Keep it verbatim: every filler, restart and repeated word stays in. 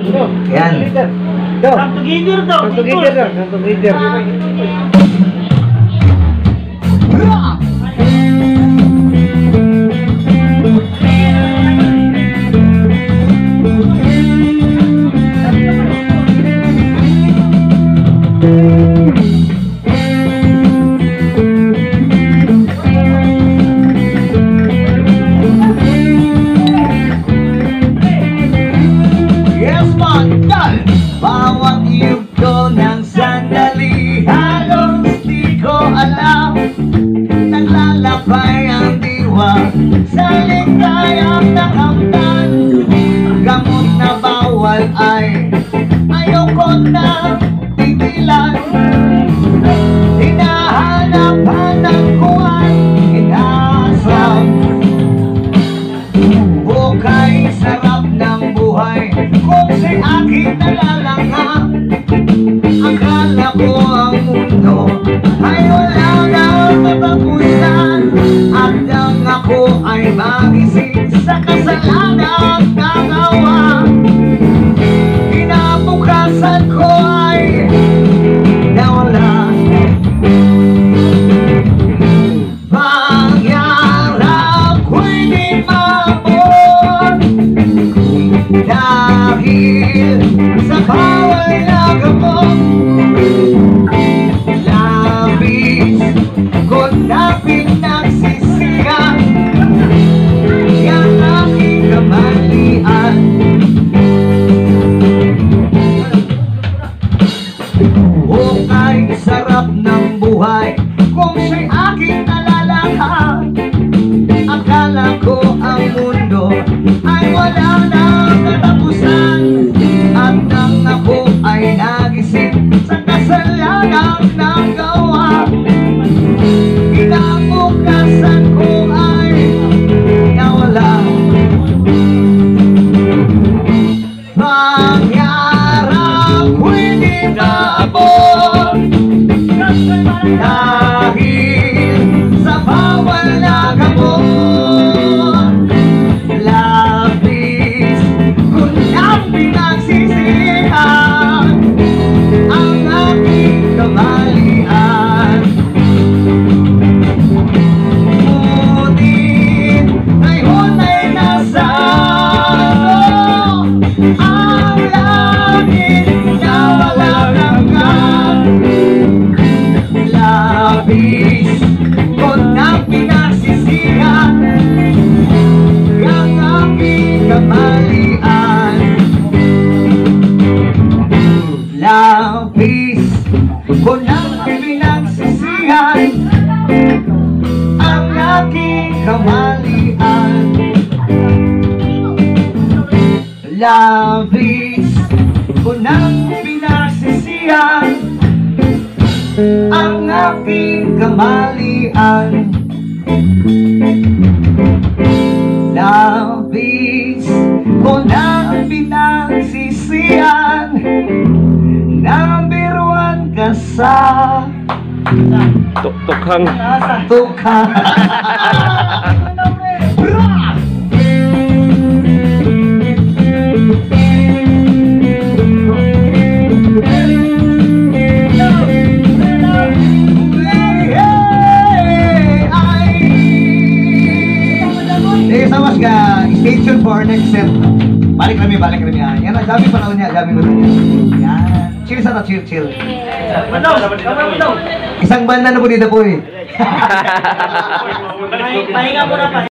Yan. Come together daw. Come together daw. Come together. Bawat yugto ng sandali, halos di ko alam. Naglalakbay ang diwa sa ligayang nakamtan. Gamot na bawal ay ayoko na tigilan. Hinahanap-hanap ko ang inaasam. Bukay sarap ng buhay kung si aking nalalanga. Akala ko ang mundo ay wala nang katapusan. At nang ako ay magising sa kasalanang nagawa, kinabukasan ko ay nawala. Pangyarap ko'y di maabot dahil sa bawal na gamot. Labis ko na pinagsisihan yang aking kamalian. Hukay sarap ng buhay kung siya'y aking nalalakhan. Akala ko ang mundo ay wala nang katapusan. At nang ako ay nagising sa kasalanang nagawa, kinabukasan ko ay nawala. Pangyarap ko'y di naabot dahil sa bawal na gamot. Labis ko na pinagsisihan ang aking kamalian. Ngunit ngayon ay nasa ang langit na walang hanggan. Labis ko na pinagsisihan ang aking kamalian. Labis ko na pinagsisihan ang aking kamalian. Labis ko na pinagsisihan ang aking kamalian. Labis ko na pinagsisihan na biruan ka sa Tuk-tukhang. tukhang. Stay tuned for our next set. Balik kami, balik kami. Yan na, jamming pa niya, jamming pa niya. Yan. Chill sa ta, chill, chill. Isang banda na po dito po eh. Pahinga mo na pa.